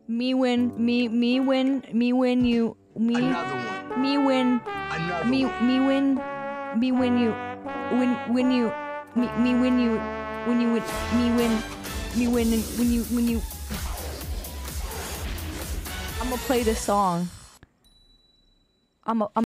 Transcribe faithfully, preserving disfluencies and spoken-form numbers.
Me win, me me win, me win you, me Another one. me win, Another me one. me win, me win you, win win you, me me win you, when you win, me win, me win and when you when you. I'm gonna play this song. I'm a, I'm